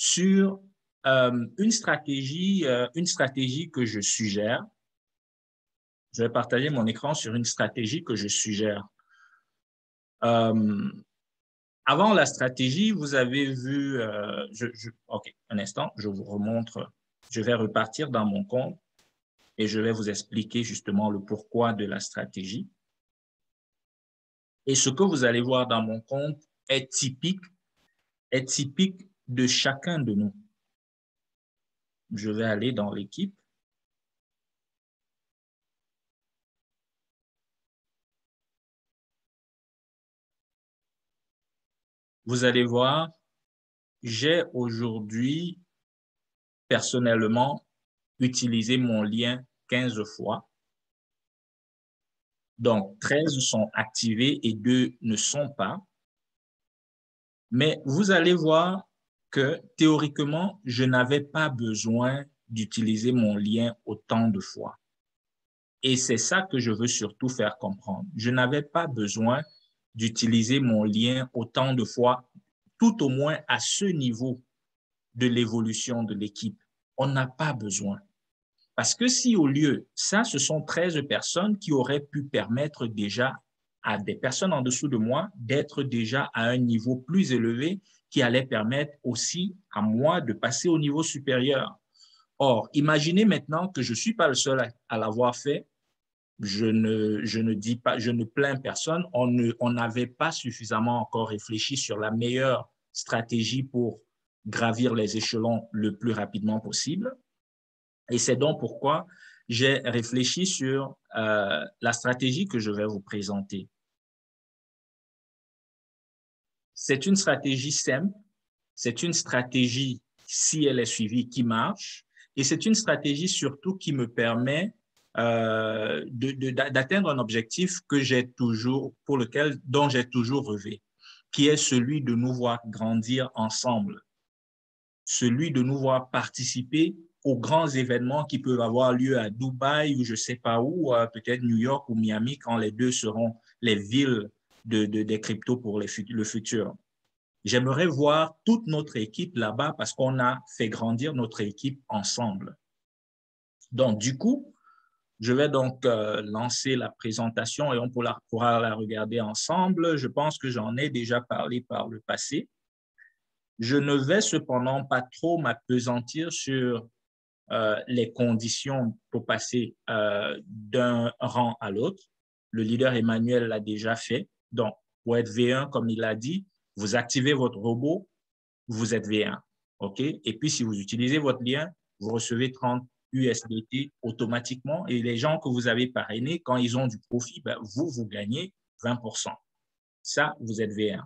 sur une stratégie que je suggère. Je vais partager mon écran sur une stratégie que je suggère. Avant la stratégie, vous avez vu, OK, un instant, je vous remontre. Je vais repartir dans mon compte et je vais vous expliquer justement le pourquoi de la stratégie. Et ce que vous allez voir dans mon compte est typique de chacun de nous. Je vais aller dans l'équipe. Vous allez voir, j'ai aujourd'hui personnellement utilisé mon lien 15 fois. Donc, 13 sont activés et 2 ne sont pas. Mais vous allez voir que théoriquement, je n'avais pas besoin d'utiliser mon lien autant de fois. Et c'est ça que je veux surtout faire comprendre. Je n'avais pas besoin d'utiliser mon lien autant de fois, tout au moins à ce niveau de l'évolution de l'équipe. On n'a pas besoin. Parce que si au lieu, ça, ce sont 13 personnes qui auraient pu permettre déjà à des personnes en dessous de moi d'être déjà à un niveau plus élevé qui allait permettre aussi à moi de passer au niveau supérieur. Or, imaginez maintenant que je ne suis pas le seul à l'avoir fait. Je ne dis pas, je ne plains personne. On n'avait pas suffisamment encore réfléchi sur la meilleure stratégie pour gravir les échelons le plus rapidement possible. Et c'est donc pourquoi j'ai réfléchi sur la stratégie que je vais vous présenter. C'est une stratégie simple, c'est une stratégie, si elle est suivie, qui marche, et c'est une stratégie surtout qui me permet d'atteindre un objectif que j'ai toujours, dont j'ai toujours rêvé, qui est celui de nous voir grandir ensemble, celui de nous voir participer aux grands événements qui peuvent avoir lieu à Dubaï ou je ne sais pas où, peut-être New York ou Miami, quand les deux seront les villes des cryptos pour le futur. J'aimerais voir toute notre équipe là-bas parce qu'on a fait grandir notre équipe ensemble. Donc, du coup, je vais donc lancer la présentation et on pourra la regarder ensemble. Je pense que j'en ai déjà parlé par le passé. Je ne vais cependant pas trop m'appesantir sur les conditions pour passer d'un rang à l'autre. Le leader Emmanuel l'a déjà fait. Donc, pour être V1, comme il l'a dit, vous activez votre robot, vous êtes V1. OK? Et puis, si vous utilisez votre lien, vous recevez 30 USDT automatiquement. Et les gens que vous avez parrainés, quand ils ont du profit, ben, vous gagnez 20%. Ça, vous êtes V1.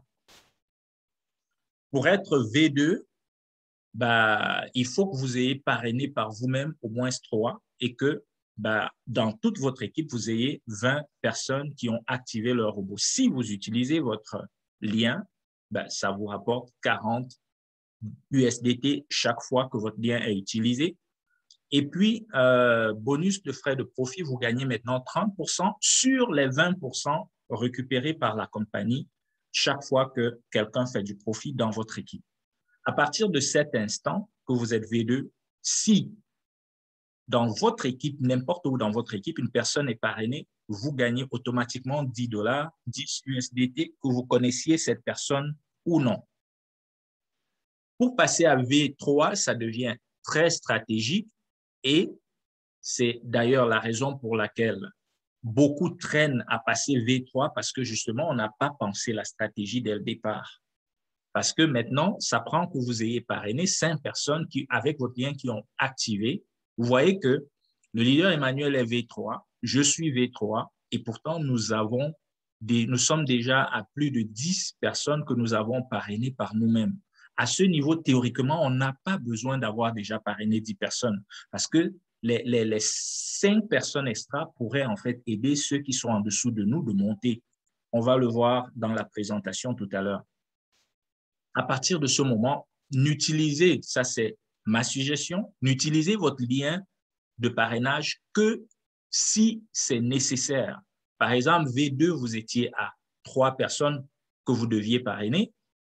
Pour être V2, bah, il faut que vous ayez parrainé par vous-même au moins 3 et que bah, dans toute votre équipe, vous ayez 20 personnes qui ont activé leur robot. Si vous utilisez votre lien, bah, ça vous rapporte 40 USDT chaque fois que votre lien est utilisé. Et puis, bonus de frais de profit, vous gagnez maintenant 30% sur les 20% récupérés par la compagnie chaque fois que quelqu'un fait du profit dans votre équipe. À partir de cet instant que vous êtes V2, si dans votre équipe, n'importe où dans votre équipe, une personne est parrainée, vous gagnez automatiquement 10 $, 10 USDT, que vous connaissiez cette personne ou non. Pour passer à V3, ça devient très stratégique et c'est d'ailleurs la raison pour laquelle beaucoup traînent à passer V3 parce que justement, on n'a pas pensé la stratégie dès le départ. Parce que maintenant, ça prend que vous ayez parrainé 5 personnes qui, avec votre lien qui ont activé. Vous voyez que le leader Emmanuel est V3, je suis V3, et pourtant nous sommes déjà à plus de 10 personnes que nous avons parrainées par nous-mêmes. À ce niveau, théoriquement, on n'a pas besoin d'avoir déjà parrainé 10 personnes parce que les 5 personnes extra pourraient en fait aider ceux qui sont en dessous de nous de monter. On va le voir dans la présentation tout à l'heure. À partir de ce moment, n'utilisez, ça c'est ma suggestion, n'utilisez votre lien de parrainage que si c'est nécessaire. Par exemple, V2, vous étiez à 3 personnes que vous deviez parrainer.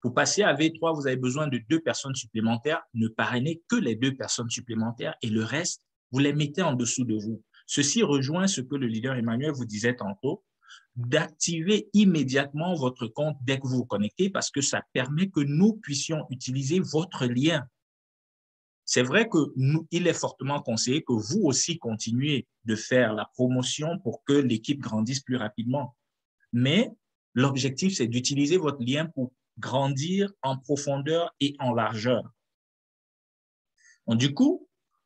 Pour passer à V3, vous avez besoin de 2 personnes supplémentaires. Ne parrainez que les 2 personnes supplémentaires et le reste, vous les mettez en dessous de vous. Ceci rejoint ce que le leader Emmanuel vous disait tantôt, d'activer immédiatement votre compte dès que vous vous connectez parce que ça permet que nous puissions utiliser votre lien. C'est vrai qu'il est fortement conseillé que vous aussi continuez de faire la promotion pour que l'équipe grandisse plus rapidement. Mais l'objectif, c'est d'utiliser votre lien pour grandir en profondeur et en largeur. Donc, du coup,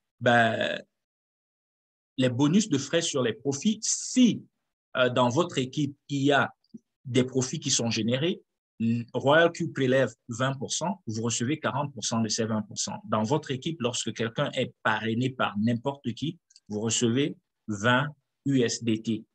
les bonus de frais sur les profits, si dans votre équipe, il y a des profits qui sont générés, Royal Q prélève 20%, vous recevez 40% de ces 20%. Dans votre équipe, lorsque quelqu'un est parrainé par n'importe qui, vous recevez 20 USDT.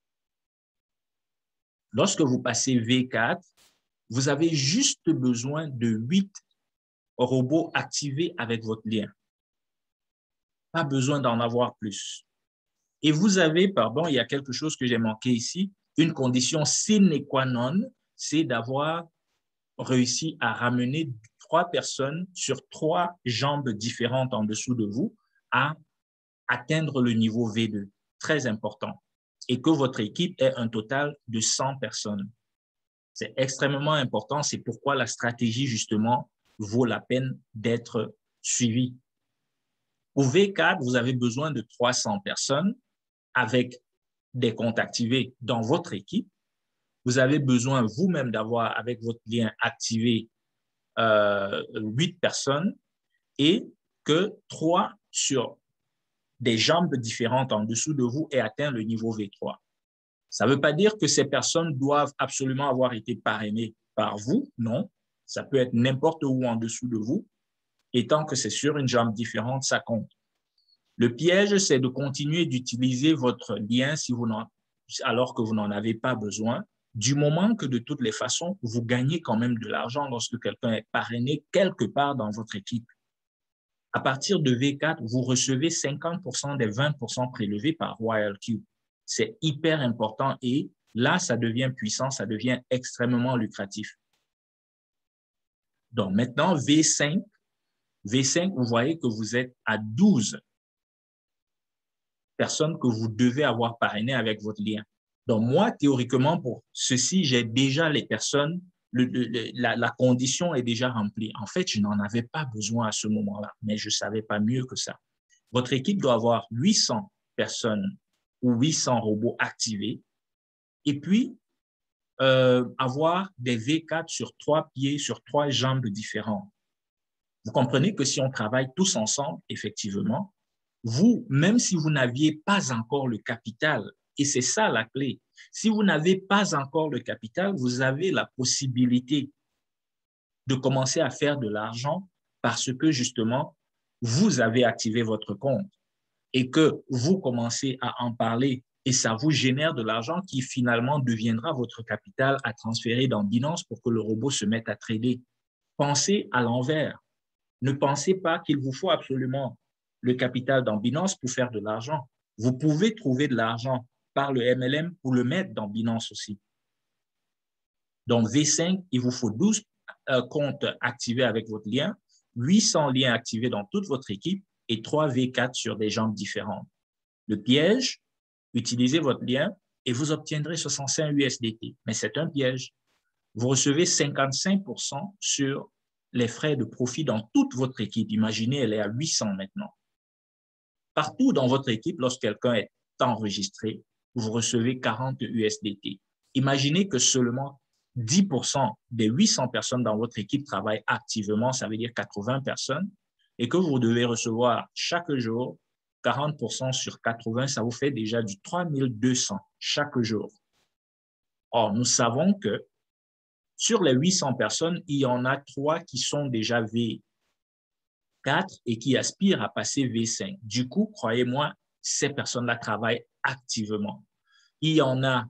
Lorsque vous passez V4, vous avez juste besoin de 8 robots activés avec votre lien. Pas besoin d'en avoir plus. Et vous avez, pardon, il y a quelque chose que j'ai manqué ici, une condition sine qua non, c'est d'avoir réussi à ramener 3 personnes sur 3 jambes différentes en dessous de vous à atteindre le niveau V2. Très important. Et que votre équipe ait un total de 100 personnes. C'est extrêmement important. C'est pourquoi la stratégie, justement, vaut la peine d'être suivie. Au V4, vous avez besoin de 300 personnes avec des comptes activés dans votre équipe. Vous avez besoin vous-même d'avoir, avec votre lien activé, 8 personnes et que 3 sur des jambes différentes en dessous de vous aient atteint le niveau V3. Ça ne veut pas dire que ces personnes doivent absolument avoir été parrainées par vous, non. Ça peut être n'importe où en dessous de vous. Et tant que c'est sur une jambe différente, ça compte. Le piège, c'est de continuer d'utiliser votre lien alors que vous n'en avez pas besoin, du moment que de toutes les façons, vous gagnez quand même de l'argent lorsque quelqu'un est parrainé quelque part dans votre équipe. À partir de V4, vous recevez 50% des 20% prélevés par Royal Q. C'est hyper important et là, ça devient puissant, ça devient extrêmement lucratif. Donc maintenant, V5, vous voyez que vous êtes à 12 personnes que vous devez avoir parrainées avec votre lien. Donc moi, théoriquement, pour ceci, j'ai déjà les personnes, la condition est déjà remplie. En fait, je n'en avais pas besoin à ce moment-là, mais je ne savais pas mieux que ça. Votre équipe doit avoir 800 personnes ou 800 robots activés et puis avoir des V4 sur 3 pieds, sur 3 jambes différentes. Vous comprenez que si on travaille tous ensemble, effectivement, vous, même si vous n'aviez pas encore le capital, et c'est ça la clé, si vous n'avez pas encore le capital, vous avez la possibilité de commencer à faire de l'argent parce que justement, vous avez activé votre compte et que vous commencez à en parler et ça vous génère de l'argent qui finalement deviendra votre capital à transférer dans Binance pour que le robot se mette à trader. Pensez à l'envers. Ne pensez pas qu'il vous faut absolument le capital dans Binance pour faire de l'argent. Vous pouvez trouver de l'argent par le MLM pour le mettre dans Binance aussi. Donc, V5, il vous faut 12 comptes activés avec votre lien, 800 liens activés dans toute votre équipe et 3 V4 sur des jambes différentes. Le piège, utilisez votre lien et vous obtiendrez 65 USDT. Mais c'est un piège. Vous recevez 55% sur les frais de profit dans toute votre équipe. Imaginez, elle est à 800 maintenant. Partout dans votre équipe, lorsque quelqu'un est enregistré, vous recevez 40 USDT. Imaginez que seulement 10% des 800 personnes dans votre équipe travaillent activement, ça veut dire 80 personnes, et que vous devez recevoir chaque jour 40% sur 80, ça vous fait déjà du 3200 chaque jour. Or, nous savons que sur les 800 personnes, il y en a 3 qui sont déjà V4 et qui aspirent à passer V5. Du coup, croyez-moi, ces personnes-là travaillent activement. Il y en a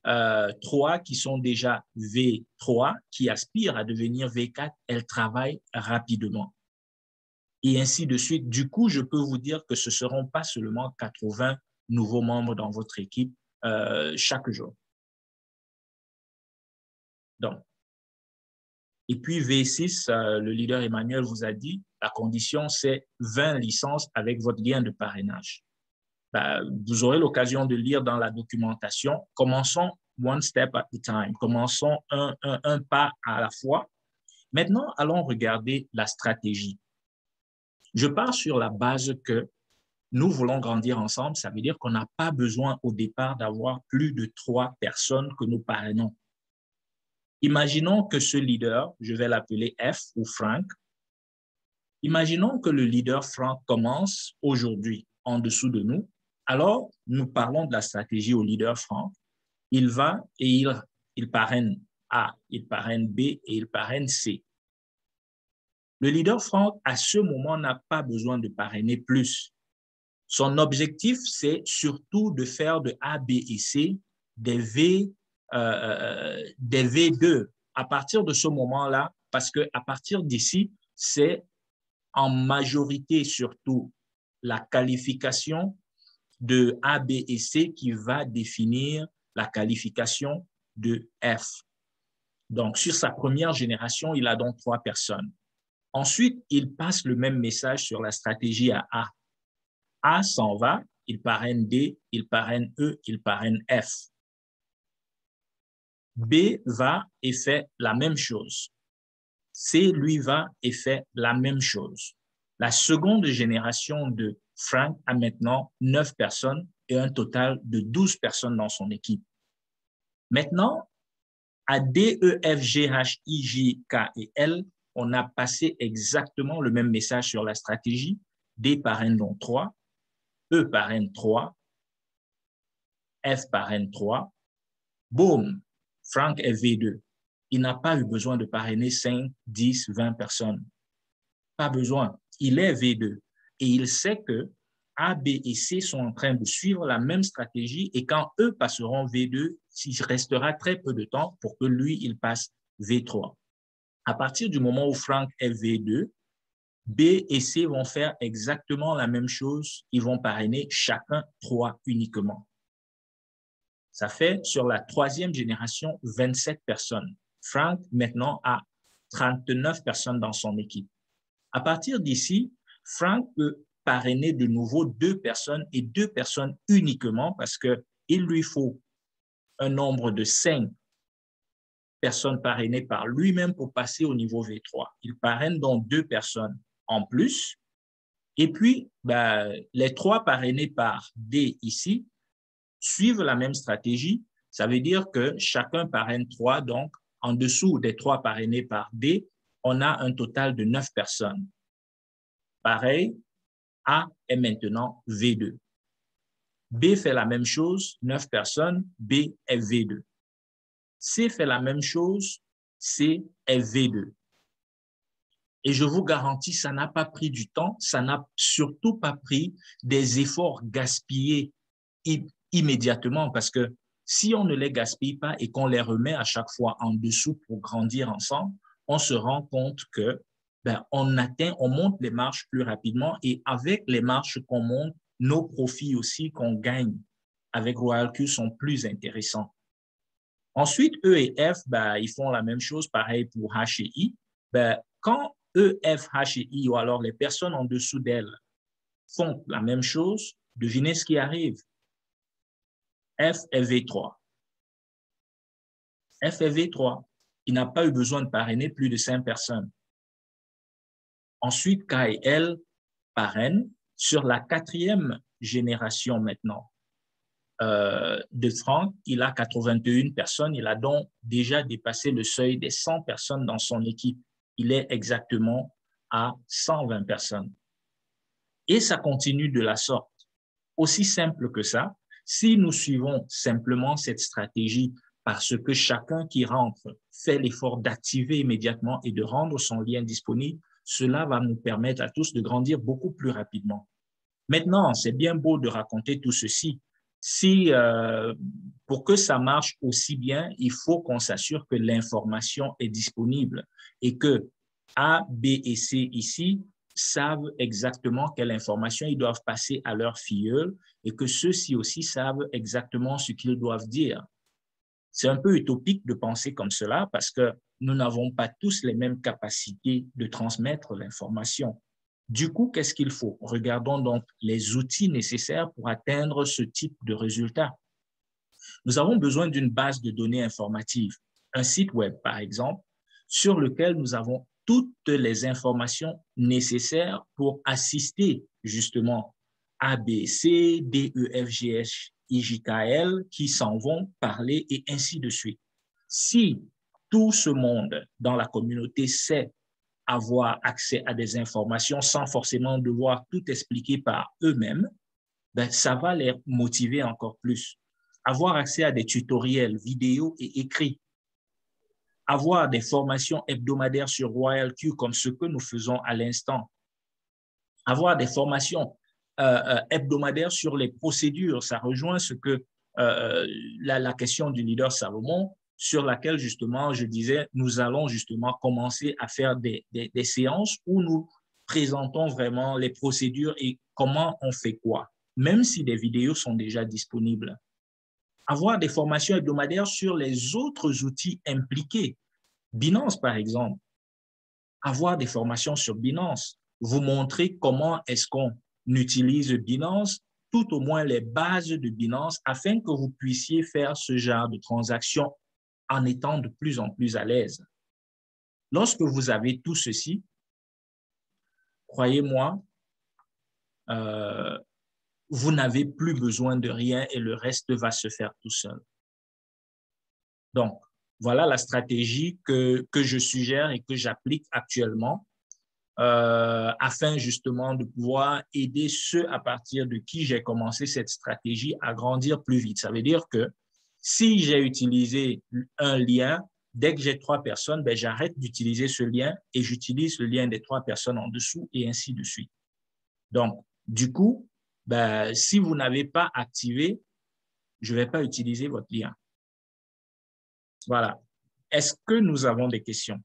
3 qui sont déjà V3, qui aspirent à devenir V4, elles travaillent rapidement. Et ainsi de suite. Du coup, je peux vous dire que ce ne seront pas seulement 80 nouveaux membres dans votre équipe chaque jour. Donc, Et puis V6, le leader Emmanuel vous a dit, la condition, c'est 20 licences avec votre gain de parrainage. Vous aurez l'occasion de lire dans la documentation. Commençons one step at a time. Commençons un pas à la fois. Maintenant, allons regarder la stratégie. Je pars sur la base que nous voulons grandir ensemble. Ça veut dire qu'on n'a pas besoin au départ d'avoir plus de 3 personnes que nous parrainons. Imaginons que ce leader, je vais l'appeler F ou Frank, imaginons que le leader Frank commence aujourd'hui en dessous de nous. Alors, nous parlons de la stratégie au leader Frank. Il va et il parraine A, il parraine B et il parraine C. Le leader Frank, à ce moment, n'a pas besoin de parrainer plus. Son objectif, c'est surtout de faire de A, B et C des V2 à partir de ce moment-là, parce qu'à partir d'ici, c'est en majorité surtout la qualification de A, B et C qui va définir la qualification de F. Donc, sur sa première génération, il a donc 3 personnes. Ensuite, il passe le même message sur la stratégie à A. A s'en va, il parraine D, il parraine E, il parraine F. B va et fait la même chose. C, lui, va et fait la même chose. La seconde génération de Frank a maintenant 9 personnes et un total de 12 personnes dans son équipe. Maintenant, à D, E, F, G, H, I, J, K et L, on a passé exactement le même message sur la stratégie. D parraine donc 3, E parraine 3, F parraine 3. Boum, Frank est V2. Il n'a pas eu besoin de parrainer 5, 10, 20 personnes. Pas besoin. Il est V2. Et il sait que A, B et C sont en train de suivre la même stratégie et quand eux passeront V2, il restera très peu de temps pour que lui, il passe V3. À partir du moment où Frank est V2, B et C vont faire exactement la même chose. Ils vont parrainer chacun 3 uniquement. Ça fait sur la 3e génération 27 personnes. Frank maintenant a 39 personnes dans son équipe. À partir d'ici, Frank peut parrainer de nouveau 2 personnes et 2 personnes uniquement parce qu'il lui faut un nombre de 5 personnes parrainées par lui-même pour passer au niveau V3. Il parraine donc 2 personnes en plus. Et puis, les 3 parrainés par D ici suivent la même stratégie. Ça veut dire que chacun parraine 3. Donc, en dessous des 3 parrainés par D, on a un total de 9 personnes. Pareil, A est maintenant V2. B fait la même chose, 9 personnes, B est V2. C fait la même chose, C est V2. Et je vous garantis, ça n'a pas pris du temps, ça n'a surtout pas pris des efforts gaspillés immédiatement parce que si on ne les gaspille pas et qu'on les remet à chaque fois en dessous pour grandir ensemble, on se rend compte que on monte les marches plus rapidement et avec les marches qu'on monte, nos profits aussi qu'on gagne avec RoyalQ sont plus intéressants. Ensuite, E et F, ils font la même chose, pareil pour H et I. Quand E, F, H et I ou alors les personnes en dessous d'elles font la même chose, devinez ce qui arrive. F est V3. F est V3. Il n'a pas eu besoin de parrainer plus de 5 personnes. Ensuite, K et L parrainent sur la 4e génération maintenant de Frank. Il a 81 personnes. Il a donc déjà dépassé le seuil des 100 personnes dans son équipe. Il est exactement à 120 personnes. Et ça continue de la sorte. Aussi simple que ça, si nous suivons simplement cette stratégie parce que chacun qui rentre fait l'effort d'activer immédiatement et de rendre son lien disponible, cela va nous permettre à tous de grandir beaucoup plus rapidement. Maintenant, c'est bien beau de raconter tout ceci. Pour que ça marche aussi bien, il faut qu'on s'assure que l'information est disponible et que A, B et C ici savent exactement quelle information ils doivent passer à leur filleul et que ceux-ci aussi savent exactement ce qu'ils doivent dire. C'est un peu utopique de penser comme cela parce que nous n'avons pas tous les mêmes capacités de transmettre l'information. Du coup, qu'est-ce qu'il faut? Regardons donc les outils nécessaires pour atteindre ce type de résultat. Nous avons besoin d'une base de données informative, un site web par exemple, sur lequel nous avons toutes les informations nécessaires pour assister justement A, B, C, D, E, F, G, H, I, J, K, L qui s'en vont parler et ainsi de suite. Si tout ce monde dans la communauté sait avoir accès à des informations sans forcément devoir tout expliquer par eux-mêmes, ben, ça va les motiver encore plus. Avoir accès à des tutoriels vidéo et écrits, avoir des formations hebdomadaires sur RoyalQ comme ce que nous faisons à l'instant, avoir des formations hebdomadaires sur les procédures, ça rejoint ce que la question du leader Salomon, sur laquelle justement je disais, nous allons justement commencer à faire des séances où nous présentons vraiment les procédures et comment on fait quoi, même si des vidéos sont déjà disponibles. Avoir des formations hebdomadaires sur les autres outils impliqués. Binance, par exemple. Avoir des formations sur Binance. Vous montrer comment est-ce qu'on utilise Binance, tout au moins les bases de Binance, afin que vous puissiez faire ce genre de transactions en étant de plus en plus à l'aise. Lorsque vous avez tout ceci, croyez-moi, vous n'avez plus besoin de rien et le reste va se faire tout seul. Donc, voilà la stratégie que je suggère et que j'applique actuellement afin justement de pouvoir aider ceux à partir de qui j'ai commencé cette stratégie à grandir plus vite. Ça veut dire que si j'ai utilisé un lien, dès que j'ai 3 personnes, ben, j'arrête d'utiliser ce lien et j'utilise le lien des 3 personnes en dessous et ainsi de suite. Donc, du coup, ben, si vous n'avez pas activé, je ne vais pas utiliser votre lien. Voilà. Est-ce que nous avons des questions?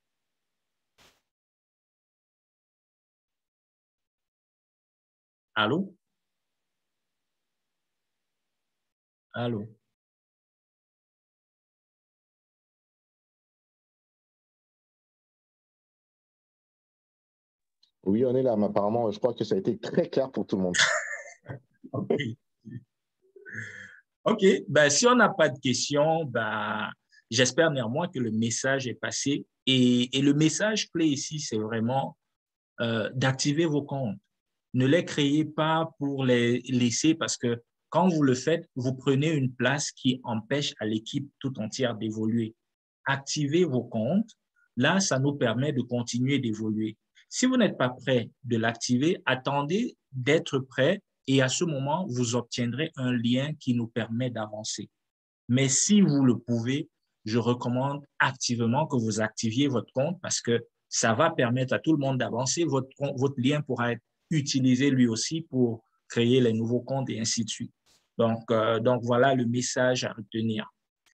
Allô? Allô? Oui, on est là, mais apparemment, je crois que ça a été très clair pour tout le monde. OK. OK. Ben, si on n'a pas de questions, ben, j'espère néanmoins que le message est passé. Et le message clé ici, c'est vraiment d'activer vos comptes. Ne les créez pas pour les laisser parce que quand vous le faites, vous prenez une place qui empêche à l'équipe tout entière d'évoluer. Activez vos comptes. Là, ça nous permet de continuer d'évoluer. Si vous n'êtes pas prêt de l'activer, attendez d'être prêt et à ce moment, vous obtiendrez un lien qui nous permet d'avancer. Mais si vous le pouvez, je recommande activement que vous activiez votre compte parce que ça va permettre à tout le monde d'avancer. Votre lien pourra être utilisé lui aussi pour créer les nouveaux comptes et ainsi de suite. Donc voilà le message à retenir.